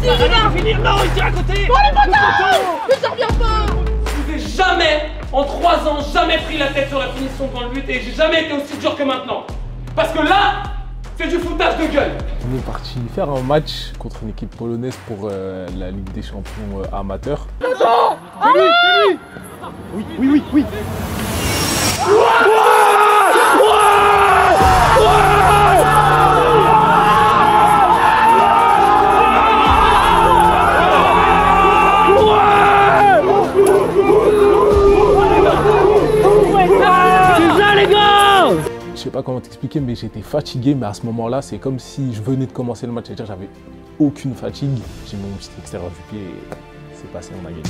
finir. Non, il tire à côté. Oh les bâtards! Mais ça revient pas! Je vous ai jamais, en 3 ans, jamais pris la tête sur la finition devant le but et j'ai jamais été aussi dur que maintenant. Parce que là, c'est du foutage de gueule. On est parti faire un match contre une équipe polonaise pour la Ligue des Champions amateur. Non! C'est lui! Oui. Je sais pas comment t'expliquer, mais j'étais fatigué, mais à ce moment-là, c'est comme si je venais de commencer le match, c'est-à-dire j'avais aucune fatigue. J'ai mis mon petit extérieur du pied et c'est passé, on a gagné.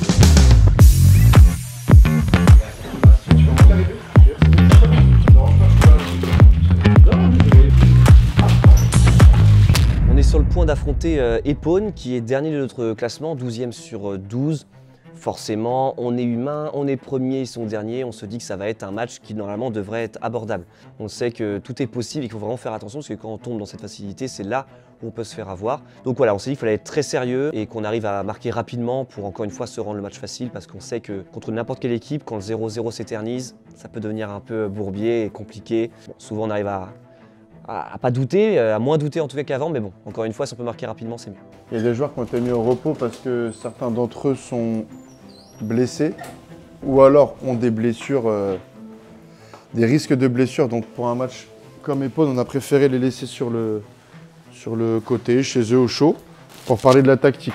On est sur le point d'affronter Epone, qui est dernier de notre classement, 12e sur 12. Forcément, on est humain, on est premier, ils sont derniers, on se dit que ça va être un match qui normalement devrait être abordable. On sait que tout est possible et qu'il faut vraiment faire attention parce que quand on tombe dans cette facilité, c'est là où on peut se faire avoir. Donc voilà, on s'est dit qu'il fallait être très sérieux et qu'on arrive à marquer rapidement pour encore une fois se rendre le match facile parce qu'on sait que contre n'importe quelle équipe, quand le 0-0 s'éternise, ça peut devenir un peu bourbier et compliqué. Bon, souvent on arrive à pas douter, à moins douter en tout cas qu'avant, mais bon, encore une fois, si on peut marquer rapidement, c'est mieux. Il y a des joueurs qui ont été mis au repos parce que certains d'entre eux sont blessés ou alors ont des blessures, des risques de blessures. Donc pour un match comme Epone, on a préféré les laisser sur le côté, chez eux au chaud, pour parler de la tactique.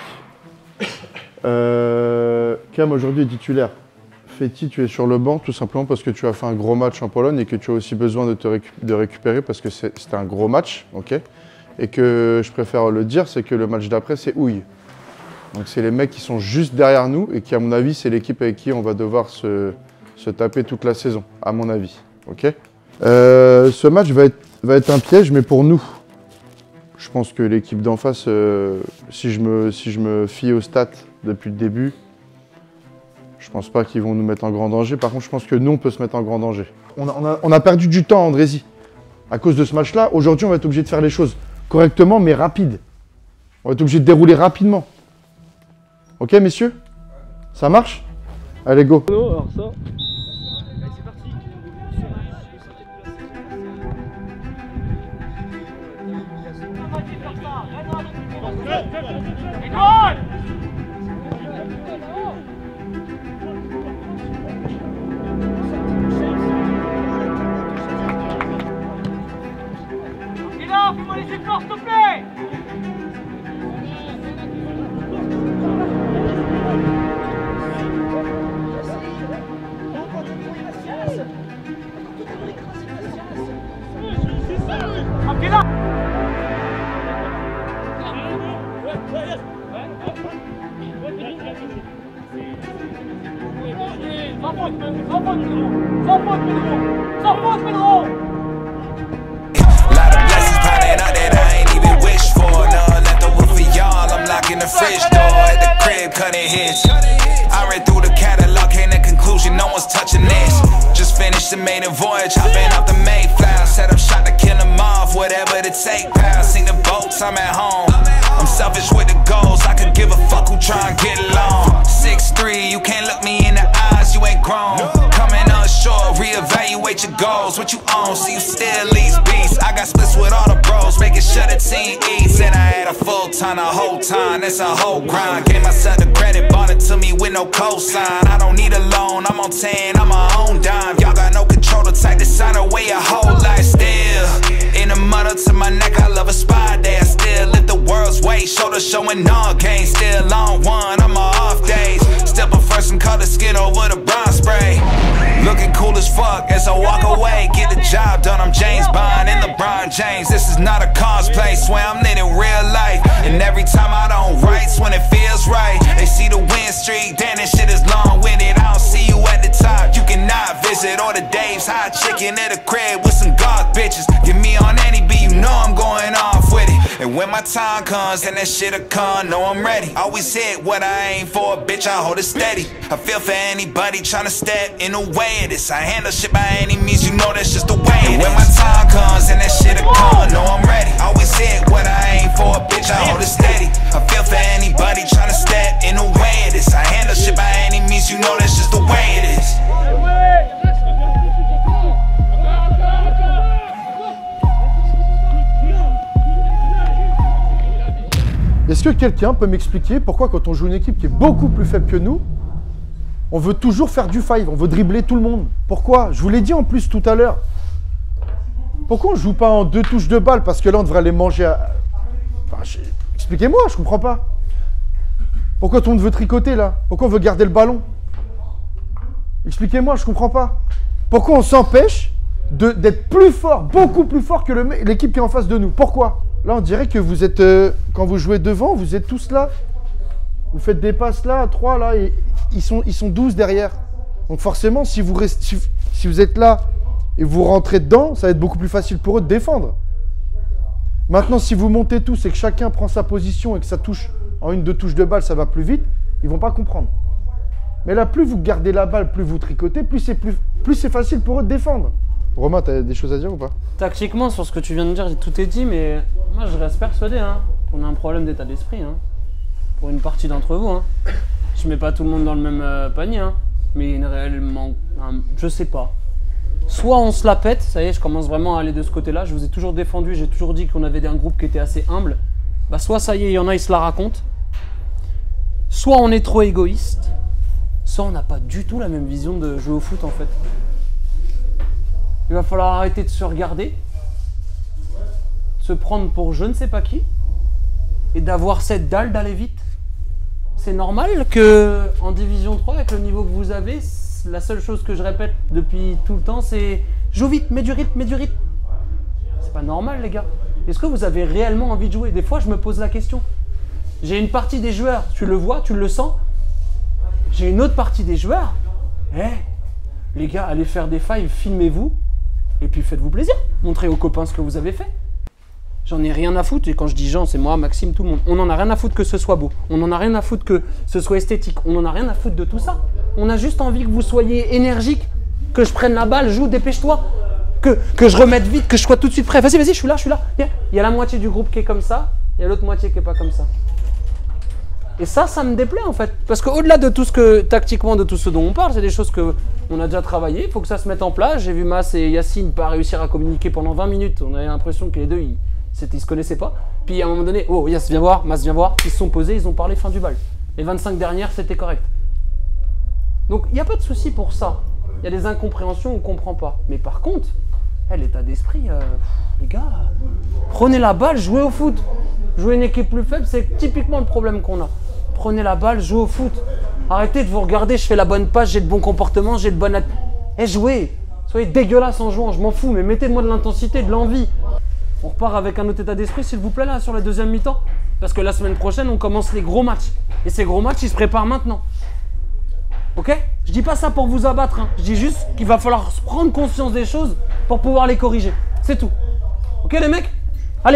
Cam aujourd'hui est titulaire. Fetti, tu es sur le banc tout simplement parce que tu as fait un gros match en Pologne et que tu as aussi besoin de récupérer parce que c'était un gros match, ok. Et que je préfère le dire, c'est que le match d'après, c'est Houille. Donc c'est les mecs qui sont juste derrière nous et qui, à mon avis, c'est l'équipe avec qui on va devoir se taper toute la saison, à mon avis, ok. Ce match va être un piège, mais pour nous. Je pense que l'équipe d'en face, si je me fie aux stats depuis le début, je pense pas qu'ils vont nous mettre en grand danger. Par contre, je pense que nous, on peut se mettre en grand danger. On a perdu du temps, Andrézy. À cause de ce match-là, aujourd'hui, on va être obligé de faire les choses correctement, mais rapide. On va être obligé de dérouler rapidement. Ok, messieurs? Ça marche? Allez, go. Alors ça. Fais-moi les efforts, s'il te plaît! Ok, là! Sans faute, Pedro! In the fridge door at the crib, cutting hits. I read through the catalog, came to conclusion, no one's touching this. Just finished the maiden voyage, hopping off the Mayflower. Set up shot to kill them off, whatever it take, pal. Sing the boats, I'm at home. I'm selfish with the goals, I could give a fuck who try and get along. 6'3", you can't look me in the eyes, you ain't grown. Coming unsure, reevaluate your goals, what you own, so you still lease beats. I got splits with all the bros, making sure the team eats. And I had a full time the whole time, that's a whole grind. Gave myself the credit, bought it to me with no cosign. I don't need a loan, I'm on 10, I'm my own dime. Y'all got no control, the type to sign away your whole life still. In the mud to my neck, I love a spy day. I still lift the world's weight, shoulder showing all game. Still on one on my off days. Still prefer some color skin over the bronze spray. Looking cool as fuck as I walk away. Get the job done, I'm James Bond and LeBron James. This is not a cosplay, swear I'm lit in real life. And every time I don't write, when it feels right. They see the win streak, damn this shit is long-winded. I don't see you at the top, you cannot visit. Or the Dave's hot chicken at a crib with some goth bitches. Get me on any beat, you know I'm going off with it. And when my time comes and that shit'll come, know I'm ready. Always hit what I aim for, bitch, I hold it steady. I feel for anybody tryna step in the way of this. I handle shit by any means, you know that's just the way it is. And when my time comes and that shit'll come, know I'm ready. Always hit what I aim for, bitch, to hold it steady. I feel for anybody trying to step in the way of this. I handle shit by any means, you know that's just the way it is. Est-ce que quelqu'un peut m'expliquer pourquoi quand on joue une équipe qui est beaucoup plus faible que nous, on veut toujours faire du five, on veut dribbler tout le monde? Pourquoi? Je vous l'ai dit en plus tout à l'heure. Pourquoi on ne joue pas en 2 touches de balle? Parce que là, on devrait les manger à... Enfin, expliquez-moi, je comprends pas. Pourquoi tout le monde veut tricoter là? Pourquoi on veut garder le ballon? Expliquez-moi, je comprends pas. Pourquoi on s'empêche d'être plus fort, beaucoup plus fort que l'équipe qui est en face de nous? Pourquoi? Là, on dirait que vous êtes... quand vous jouez devant, vous êtes tous là. Vous faites des passes là, 3 là, et ils sont 12 derrière. Donc forcément, si vous êtes là et vous rentrez dedans, ça va être beaucoup plus facile pour eux de défendre. Maintenant, si vous montez tous et que chacun prend sa position et que ça touche en 1-2 touches de balle, ça va plus vite, ils vont pas comprendre. Mais là, plus vous gardez la balle, plus vous tricotez, plus c'est facile pour eux de défendre. Romain, tu as des choses à dire ou pas? Tactiquement, sur ce que tu viens de dire, tout est dit, mais moi je reste persuadé qu'on a un problème d'état d'esprit. Pour une partie d'entre vous. Je mets pas tout le monde dans le même panier, mais réellement, je sais pas. Soit on se la pète, ça y est, je commence vraiment à aller de ce côté-là. Je vous ai toujours défendu, j'ai toujours dit qu'on avait un groupe qui était assez humble. Bah soit ça y est, il y en a, ils se la racontent. Soit on est trop égoïste, soit on n'a pas du tout la même vision de jouer au foot en fait. Il va falloir arrêter de se regarder, se prendre pour je ne sais pas qui, et d'avoir cette dalle d'aller vite. C'est normal que en Division 3, avec le niveau que vous avez, la seule chose que je répète depuis tout le temps, c'est joue vite, mets du rythme, mets du rythme. C'est pas normal les gars. Est-ce que vous avez réellement envie de jouer? Des fois, je me pose la question. J'ai une partie des joueurs, tu le vois, tu le sens. J'ai une autre partie des joueurs. Les gars, allez faire des fives, filmez-vous. Et puis faites-vous plaisir. Montrez aux copains ce que vous avez fait. J'en ai rien à foutre. Et quand je dis Jean, c'est moi, Maxime, tout le monde. On n'en a rien à foutre que ce soit beau. On n'en a rien à foutre que ce soit esthétique. On n'en a rien à foutre de tout ça. On a juste envie que vous soyez énergique. Que je prenne la balle, joue, dépêche-toi. Que je remette vite, que je sois tout de suite prêt. Vas-y, je suis là, je suis là. Viens. Il y a la moitié du groupe qui est comme ça. Il y a l'autre moitié qui n'est pas comme ça. Et ça me déplaît en fait. Parce qu'au-delà de tout ce que, tactiquement, de tout ce dont on parle, c'est des choses qu'on a déjà travaillé. Il faut que ça se mette en place. J'ai vu Mas et Yacine pas réussir à communiquer pendant 20 minutes. On avait l'impression que les deux, ils se connaissaient pas. Puis à un moment donné, oh Yass, viens voir, Mas, viens voir. Ils se sont posés, ils ont parlé fin du bal. Les 25 dernières, c'était correct. Donc il n'y a pas de souci pour ça. Il y a des incompréhensions, on ne comprend pas. Mais par contre, l'état d'esprit, les gars, prenez la balle, jouez au foot. Jouer une équipe plus faible, c'est typiquement le problème qu'on a. Prenez la balle, jouez au foot. Arrêtez de vous regarder, je fais la bonne passe, j'ai le bon comportement, j'ai le bon... jouez. Soyez dégueulasse en jouant, je m'en fous, mais mettez-moi de l'intensité, de l'envie. On repart avec un autre état d'esprit, s'il vous plaît, là, sur la deuxième mi-temps. Parce que la semaine prochaine, on commence les gros matchs. Et ces gros matchs, ils se préparent maintenant. Ok? Je dis pas ça pour vous abattre, je dis juste qu'il va falloir prendre conscience des choses pour pouvoir les corriger. C'est tout. Ok les mecs? Allez.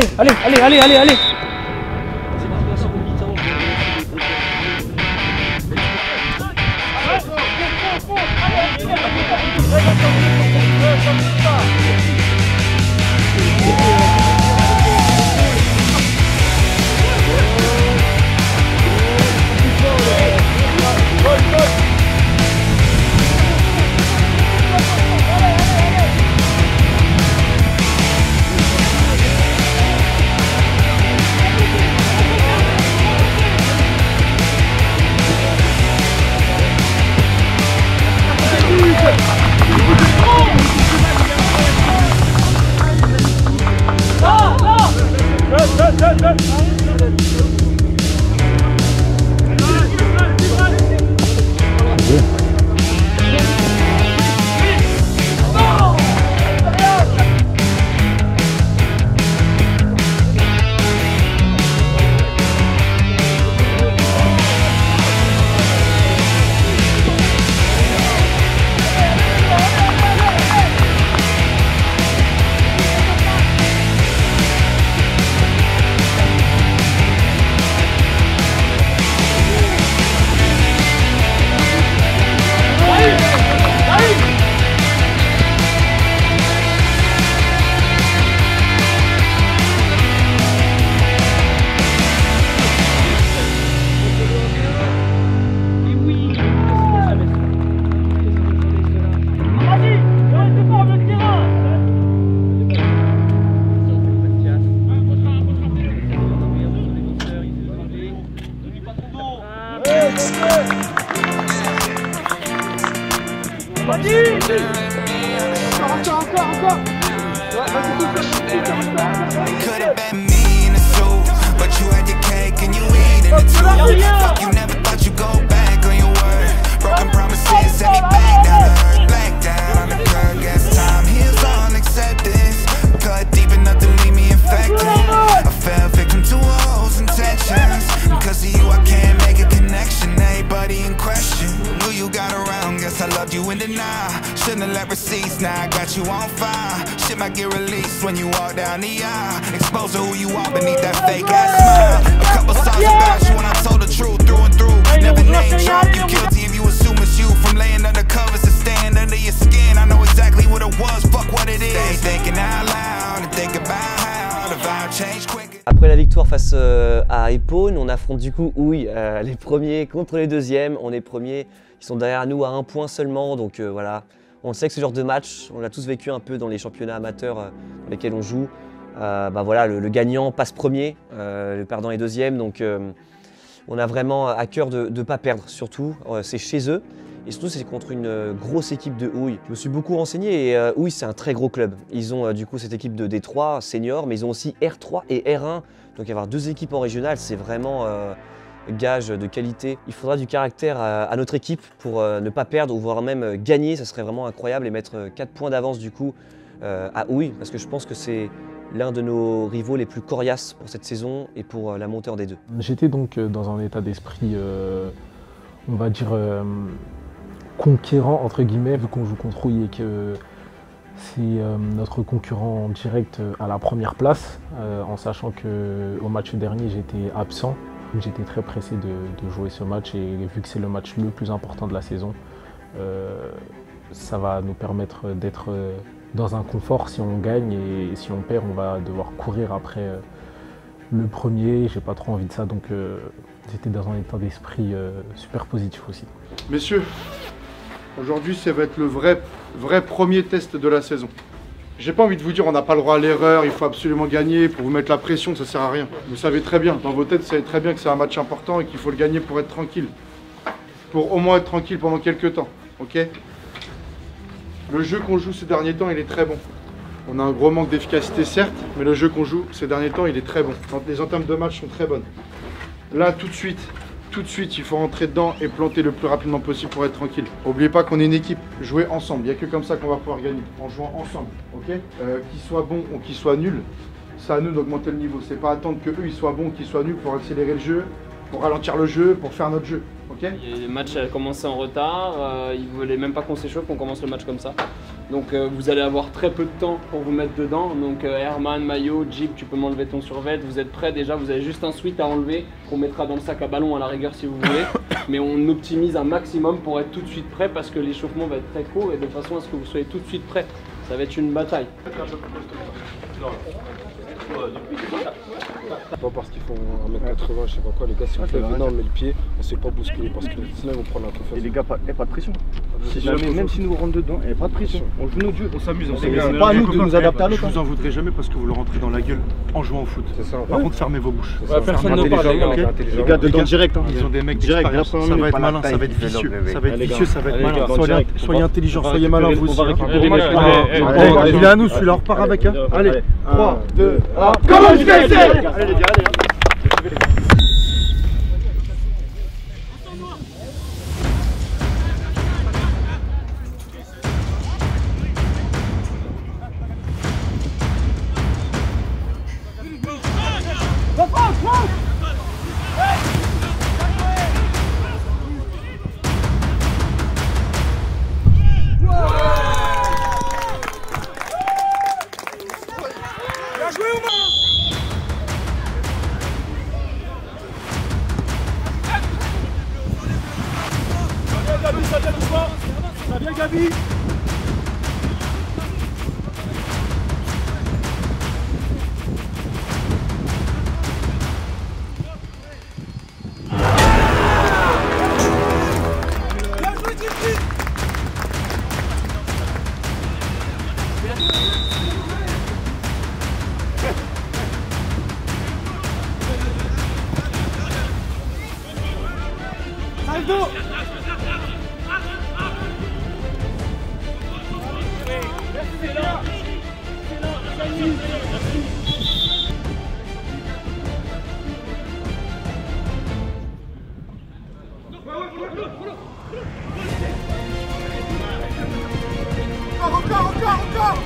Could have been me in the suit, but you had your cake and you eating it too. Fuck, you never thought you'd go back on your word. Broken promises set me back down to earth. Black down on the curb, guess time heals all acceptance. Cut deep enough to leave me infected. I fell victim to all those intentions. Because of you I can't make a connection. Everybody in question, who you got around, guess I loved you in denial. Shouldn't have left receipts, now I got you on fire. Shit might get released when you walk down the aisle. Expose who you are beneath that fake ass smile. A couple songs about you and I told the truth through and through. Never name drop you guilty if you assume it's you. From laying under covers to staying under your skin. I know exactly what it was, fuck what it is. Stay thinking out loud and think about how the vibe changed quick. Après la victoire face à Epone, on affronte du coup Houille, les premiers contre les deuxièmes. On est premiers, ils sont derrière nous à 1 point seulement, donc voilà. On sait que ce genre de match, on l'a tous vécu un peu dans les championnats amateurs dans lesquels on joue. Bah voilà, le gagnant passe premier, le perdant est deuxième, donc on a vraiment à cœur de ne pas perdre, surtout. C'est chez eux. Et surtout, c'est contre une grosse équipe de Houille. Je me suis beaucoup renseigné et Houille, c'est un très gros club. Ils ont du coup cette équipe de D3 senior, mais ils ont aussi R3 et R1. Donc avoir 2 équipes en régional, c'est vraiment gage de qualité. Il faudra du caractère à notre équipe pour ne pas perdre ou voire même gagner. Ça serait vraiment incroyable et mettre 4 points d'avance du coup à Houille, parce que je pense que c'est l'un de nos rivaux les plus coriaces pour cette saison et pour la montée en D2. J'étais donc dans un état d'esprit, on va dire, conquérant entre guillemets, vu qu'on joue contre Houille et que c'est notre concurrent direct à la première place, en sachant qu'au match dernier j'étais absent. J'étais très pressé de jouer ce match et vu que c'est le match le plus important de la saison, ça va nous permettre d'être dans un confort si on gagne, et si on perd on va devoir courir après le premier. J'ai pas trop envie de ça, donc j'étais dans un état d'esprit super positif aussi. Messieurs, aujourd'hui, ça va être le vrai premier test de la saison. J'ai pas envie de vous dire on n'a pas le droit à l'erreur, il faut absolument gagner, pour vous mettre la pression, ça sert à rien. Vous savez très bien, dans vos têtes, vous savez très bien que c'est un match important et qu'il faut le gagner pour être tranquille. Pour au moins être tranquille pendant quelques temps, ok? Le jeu qu'on joue ces derniers temps, il est très bon. On a un gros manque d'efficacité, certes, mais le jeu qu'on joue ces derniers temps, il est très bon. Les entames de match sont très bonnes. Là, tout de suite, il faut rentrer dedans et planter le plus rapidement possible pour être tranquille. N'oubliez pas qu'on est une équipe, jouer ensemble. Il n'y a que comme ça qu'on va pouvoir gagner, en jouant ensemble, ok? Qu'ils soient bons ou qu'ils soient nuls, c'est à nous d'augmenter le niveau. C'est pas attendre que eux ils soient bons ou qu'ils soient nuls pour accélérer le jeu, pour ralentir le jeu, pour faire notre jeu, ok? Le match a commencé en retard, ils ne voulaient même pas qu'on s'échauffe, qu'on commence le match comme ça. Donc vous allez avoir très peu de temps pour vous mettre dedans. Donc Herman, Mayo, Jeep, tu peux m'enlever ton survêt. Vous êtes prêts déjà, vous avez juste un sweat à enlever qu'on mettra dans le sac à ballon à la rigueur si vous voulez. Mais on optimise un maximum pour être tout de suite prêt parce que l'échauffement va être très court et de façon à ce que vous soyez tout de suite prêt. Ça va être une bataille. Pas parce qu'ils font 1m80, je sais pas quoi, les gars, si vous faites énorme, mais le pied, on se fait pas bousculer parce que sinon ils vont prendre la confiance. Et les gars, pas de pression. Si jamais, même si nous rentrons dedans, il n'y a pas de pression. On joue nos dieux. On s'amuse. C'est pas à nous de nous adapter à l'autre. Je vous en voudrais jamais parce que vous le rentrez dans la gueule en jouant au foot. Par contre, fermez vos bouches. Personne ne parle, les gars. Les gars, dedans direct. Ils ont des mecs d'expérience. Ça va être malin, ça va être vicieux. Ça va être vicieux, ça va être malin. Soyez intelligents, soyez malins vous aussi. Il est à nous celui-là, on repart avec. Allez, 3, 2, 1. Comment je vais essayer? Allez les gars, allez. Ça vient Gabi. Aldo. Merci, Encore.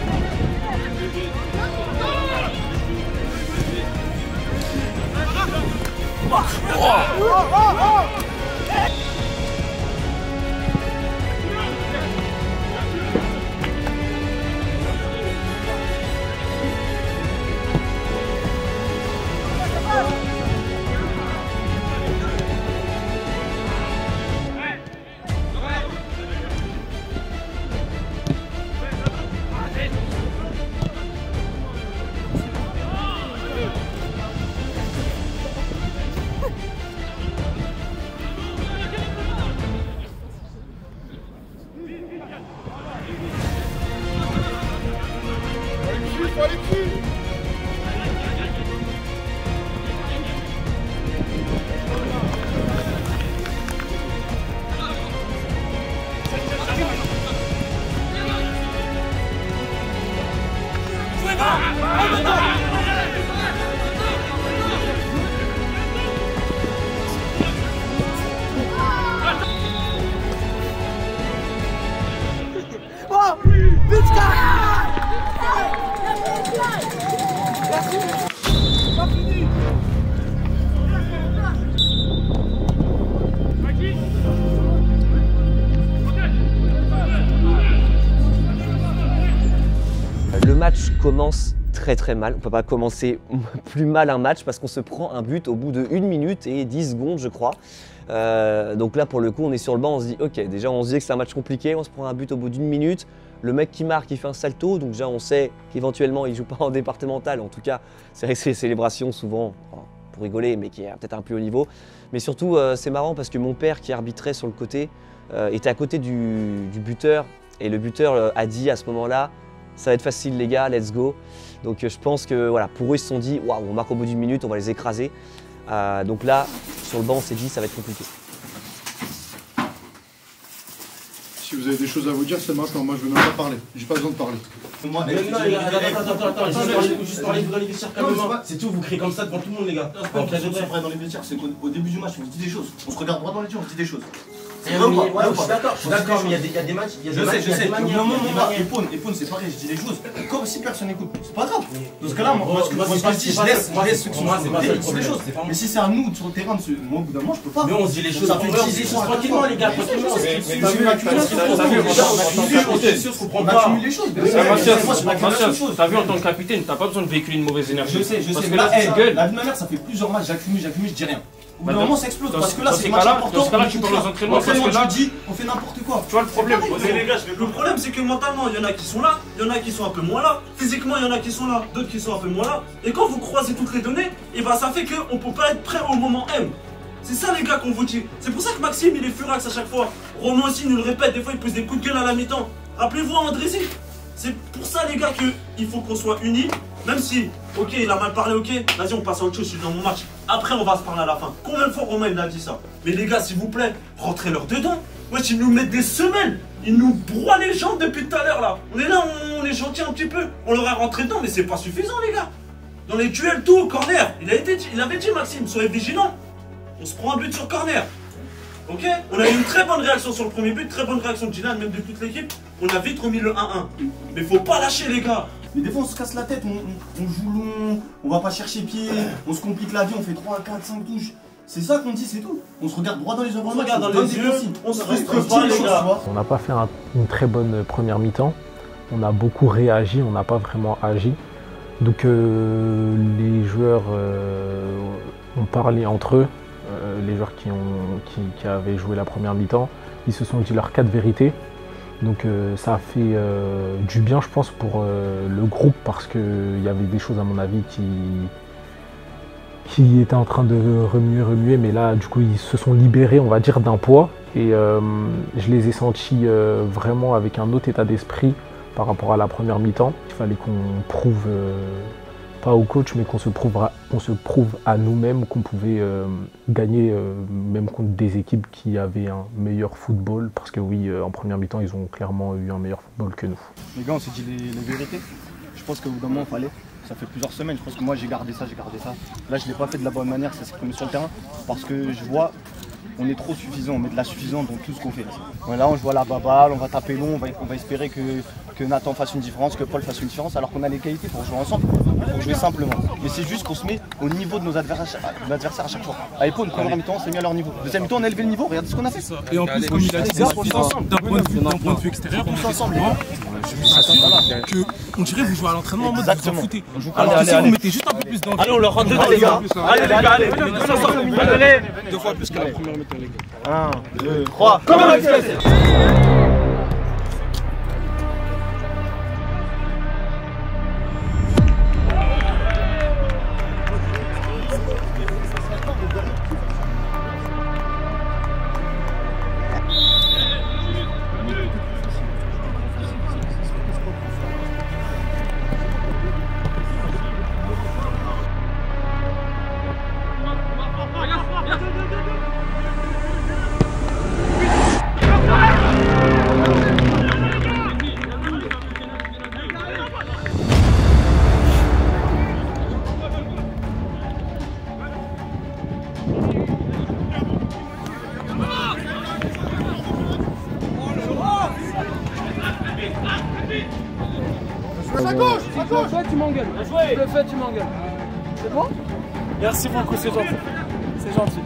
Le match commence très mal, on ne peut pas commencer plus mal un match parce qu'on se prend un but au bout de 1 minute et 10 secondes je crois. Donc là pour le coup on est sur le banc, on se dit ok, déjà on se dit que c'est un match compliqué, on se prend un but au bout d'1 minute, le mec qui marque il fait un salto, donc déjà on sait qu'éventuellement il ne joue pas en départemental, en tout cas c'est vrai que c'est des célébrations souvent pour rigoler mais qui est peut-être un peu haut niveau. Mais surtout c'est marrant parce que mon père qui arbitrait sur le côté était à côté du buteur et le buteur a dit à ce moment-là ça va être facile les gars, let's go. Donc je pense que voilà, pour eux ils se sont dit waouh, on marque au bout d'1 minute, on va les écraser. Donc là, sur le banc, on s'est dit ça va être compliqué. Si vous avez des choses à vous dire, c'est maintenant. Moi, je ne veux même pas parler. J'ai pas besoin de parler. Moi, juste parler dans les vestiaires calmement. C'est tout, vous criez comme ça devant tout le monde, les gars. Dans les vestiaires, c'est qu'au début du match, on se dit des choses. On se regarde droit dans les yeux, on se dit des choses. Je suis d'accord, mais il y a des matchs. Je sais. Epone, c'est pareil, je dis des choses. Comme si personne n'écoute. C'est pas grave. Dans ce cas-là, moi, ce que je dis, je laisse ceux qui sont sur des choses. Mais si c'est à nous sur le terrain, moi, au bout d'un moment, je peux pas. Mais on se dit les choses. Ça fait 10 ans tranquillement, les gars. T'as vu en tant que capitaine, t'as pas besoin de véhiculer une mauvaise énergie. Je sais. Mais là, la vie de ma mère, ça fait plusieurs matchs, j'accumule, je dis rien. Au bout d'un moment, ça explose. Parce que là, c'est important. Dans ce cas-là, tu parles aux entraînements. Parce que là, on fait n'importe quoi. Tu vois le problème. Le problème, c'est que mentalement, il y en a qui sont là, il y en a qui sont un peu moins là. Physiquement, il y en a qui sont là, d'autres qui sont un peu moins là. Et quand vous croisez toutes les données, et bah ça fait qu'on peut pas être prêt au moment M. C'est ça les gars qu'on vous dit. C'est pour ça que Maxime il est furax à chaque fois. Romain aussi il nous le répète, des fois il pousse des coups de gueule à la mi-temps. Rappelez-vous à Andrézy. C'est pour ça les gars qu'il faut qu'on soit unis. Même si, ok il a mal parlé, ok, vas-y on passe à autre chose, je suis dans mon match. Après on va se parler à la fin. Combien de fois Romain il a dit ça? Mais les gars s'il vous plaît, rentrez-leur dedans. Wesh ils nous mettent des semelles. Ils nous broient les jambes depuis tout à l'heure là. On est là, on est gentil un petit peu. On leur a rentré dedans mais c'est pas suffisant les gars. Dans les duels tout au corner, il avait dit Maxime, soyez vigilants. On se prend un but sur corner. Ok? On a eu une très bonne réaction sur le premier but, très bonne réaction de Dylan, même de toute l'équipe. On a vite remis le 1-1. Mais faut pas lâcher les gars. Mais des fois on se casse la tête, on joue long, on va pas chercher pied, on se complique la vie, on fait 3, 4, 5 touches. C'est ça qu'on dit, c'est tout. On se regarde droit dans les yeux, on se regarde dans les yeux, on se frustre pas les gars. On n'a pas fait une très bonne première mi-temps. On a beaucoup réagi, on n'a pas vraiment agi. Donc les joueurs ont parlé entre eux. Les joueurs qui avaient joué la première mi-temps, ils se sont dit leurs 4 vérités. Donc ça a fait du bien je pense pour le groupe parce qu'il y avait des choses à mon avis qui étaient en train de remuer, mais là du coup ils se sont libérés on va dire d'un poids et je les ai sentis vraiment avec un autre état d'esprit par rapport à la première mi-temps. Il fallait qu'on prouve pas au coach, mais qu'on se prouve à nous-mêmes qu'on pouvait gagner même contre des équipes qui avaient un meilleur football. Parce que oui, en première mi-temps, ils ont clairement eu un meilleur football que nous. Les gars, on s'est dit les vérités. je pense qu'au bout d'un moment, il fallait. Ça fait plusieurs semaines, je pense que moi j'ai gardé ça. Là, je ne l'ai pas fait de la bonne manière, c'est ce qu'on met sur le terrain, parce que je vois, on est trop suffisant, on met de la suffisance dans tout ce qu'on fait. Là, on joue à la baballe, on va taper long, on va espérer que Nathan fasse une différence, que Paul fasse une différence, alors qu'on a les qualités pour jouer ensemble, pour jouer simplement. Mais c'est juste qu'on se met au niveau de nos adversaires à chaque fois. À Epon, première mi-temps, on s'est mis à leur niveau. Deuxième mi-temps, on a élevé le niveau, regardez ce qu'on a fait. Et en plus, comme il a dit, d'un point de vue extérieur, tous ensemble. On dirait que vous jouez à l'entraînement en mode vous en foutez. Alors si vous mettez juste un peu plus d'envie. Allez, on leur rentre dedans, les gars. Allez, les gars, allez. Allez. 2 fois plus que la première mi-temps, les gars. 1, 2, 3. Comment À gauche, tu m'engueules. Je le fais, tu m'engueules. C'est bon? Merci beaucoup, c'est gentil. C'est gentil.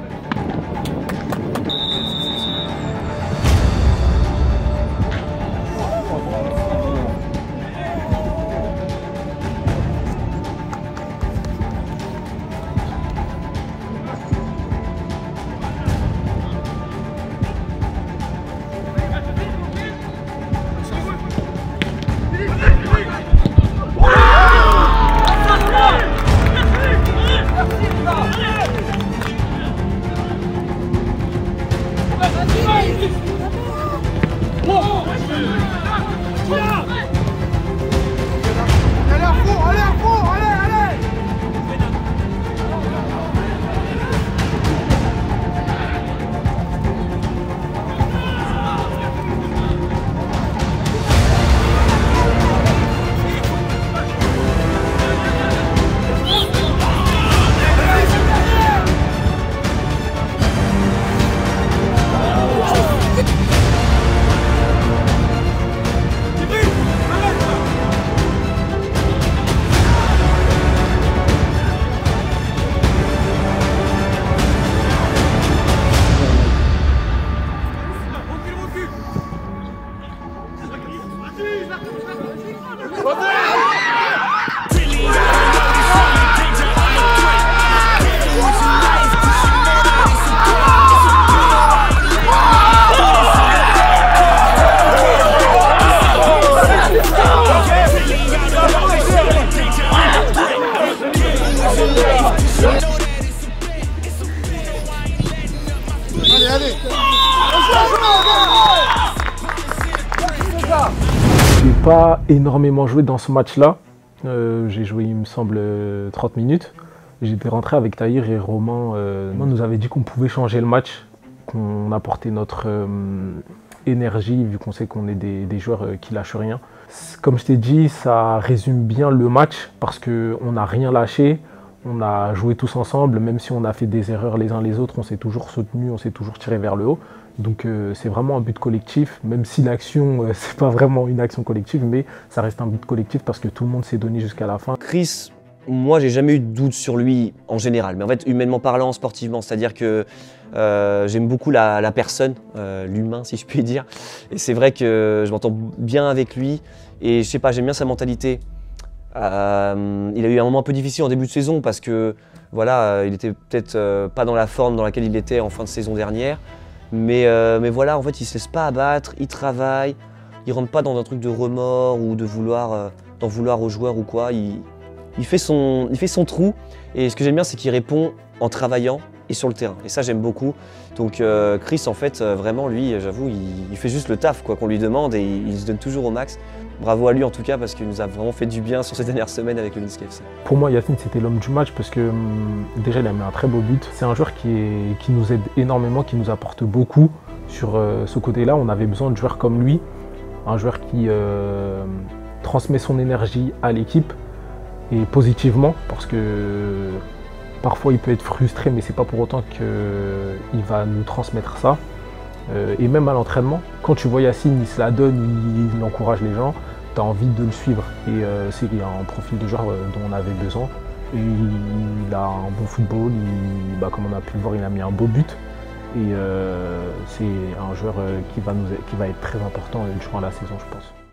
J'ai pas énormément joué dans ce match-là. J'ai joué, il me semble, 30 minutes. J'étais rentré avec Tahir et Romain. Romain nous avait dit qu'on pouvait changer le match, qu'on apportait notre énergie, vu qu'on sait qu'on est des joueurs qui lâchent rien. Comme je t'ai dit, ça résume bien le match parce qu'on n'a rien lâché. On a joué tous ensemble, même si on a fait des erreurs les uns les autres, on s'est toujours soutenus, on s'est toujours tiré vers le haut. Donc c'est vraiment un but collectif, même si l'action, c'est pas vraiment une action collective, mais ça reste un but collectif parce que tout le monde s'est donné jusqu'à la fin. Chris, moi j'ai jamais eu de doute sur lui en général, mais en fait humainement parlant, sportivement, c'est-à-dire que j'aime beaucoup la personne, l'humain si je puis dire. Et c'est vrai que je m'entends bien avec lui et je sais pas, j'aime bien sa mentalité. Il a eu un moment un peu difficile en début de saison parce que voilà, il était peut-être pas dans la forme dans laquelle il était en fin de saison dernière. Mais voilà, en fait, il se laisse pas abattre, il travaille, il rentre pas dans un truc de remords ou de vouloir d'en vouloir aux joueurs ou quoi. Il fait son trou et ce que j'aime bien, c'est qu'il répond en travaillant et sur le terrain. Et ça, j'aime beaucoup. Donc Chris, en fait, vraiment, lui, j'avoue, il fait juste le taf quoi qu'on lui demande et il se donne toujours au max. Bravo à lui en tout cas parce qu'il nous a vraiment fait du bien sur ces dernières semaines avec le Minsk FC. Pour moi, Yacine, c'était l'homme du match parce que déjà, il a mis un très beau but. C'est un joueur qui nous aide énormément, qui nous apporte beaucoup. Sur ce côté-là, on avait besoin de joueurs comme lui. Un joueur qui transmet son énergie à l'équipe et positivement parce que parfois il peut être frustré mais c'est pas pour autant qu'il va nous transmettre ça. Et même à l'entraînement, quand tu vois Yacine, il se la donne, il encourage les gens, tu as envie de le suivre. Et c'est un profil de joueur dont on avait besoin. Et il a un bon football, comme on a pu le voir, il a mis un beau but. Et c'est un joueur qui va être très important durant la saison, je pense.